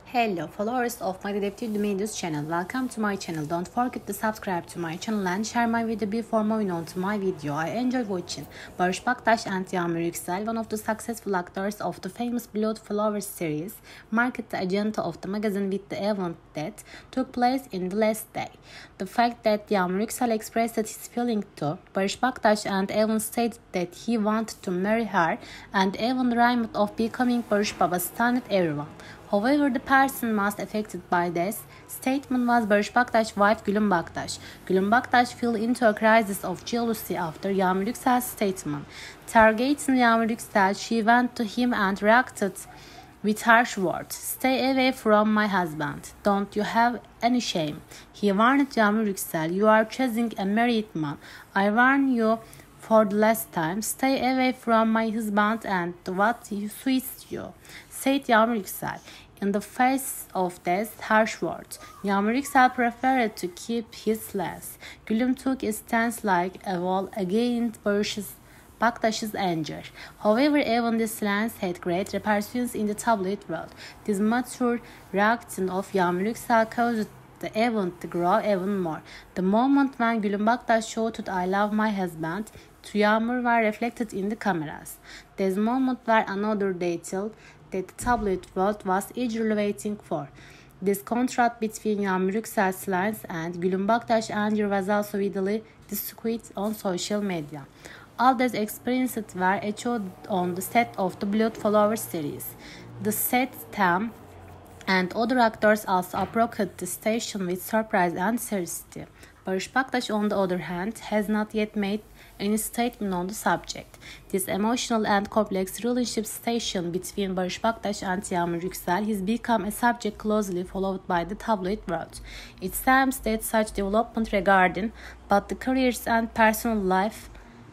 Hello followers of my Detective Dominios channel, welcome to my channel. Don't forget to subscribe to my channel and share my video before moving on to my video. I enjoy watching Barış Baktaş and Yağmur Yüksel, one of the successful actors of the famous Blood Flowers series, marked the agenda of the magazine with the event that took place in the last day. The fact that Yağmur Yüksel expressed his feeling to Barış Baktaş and even stated that he wanted to marry her and even dreamed of becoming Barış Baba stunned everyone. However, the person most affected by this statement was Barış Baktaş's wife Gülüm Baktaş. Gülüm Baktaş fell into a crisis of jealousy after Yağmur Yüksel's statement. Targeting Yağmur Yüksel, she went to him and reacted with harsh words. "Stay away from my husband. Don't you have any shame?" He warned Yağmur Yüksel, "You are chasing a married man. I warn you for the last time. Stay away from my husband and what suits you," said Yağmur Yüksel. In the face of these harsh words, Yağmur Yüksel preferred to keep his silence. Gülüm took a stance like a wall against Barış Baktaş's anger. However, even this silence had great repercussions in the tabloid world. This mature reaction of Yağmur Yüksel caused the event to grow even more. The moment when Gülüm Baktaş shouted "I love my husband" to Yağmur were reflected in the cameras. This moment were another detail that the tabloid world was eagerly waiting for. This contrast between Yağmur Yüksel's silence and Gülüm Baktaş's anger was also widely discussed on social media. All these experiences were echoed on the set of the Blood Flowers series. The set team and other actors also approached the station with surprise and seriousness. Barış Baktaş, on the other hand, has not yet made any statement on the subject. This emotional and complex relationship situation between Barış Baktaş and Yağmur Yüksel has become a subject closely followed by the tabloid world. It seems that such development regarding both the careers and personal life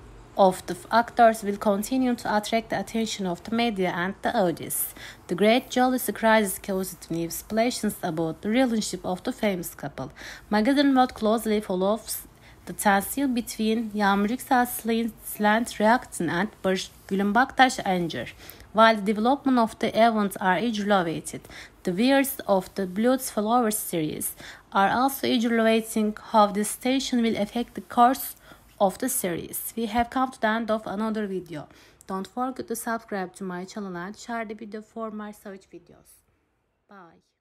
of the actors will continue to attract the attention of the media and the audience. The great jealousy crisis caused new speculations about the relationship of the famous couple. Magazine World closely follows the tension between Yağmur Yüksel's slant reaction and Gülüm Baktaş's anger. While the development of the events are eagerly awaited, the viewers of the Blood Flowers series are also eagerly waiting how this station will affect the course of the series. We have come to the end of another video. Don't forget to subscribe to my channel and share the video for more such videos. Bye.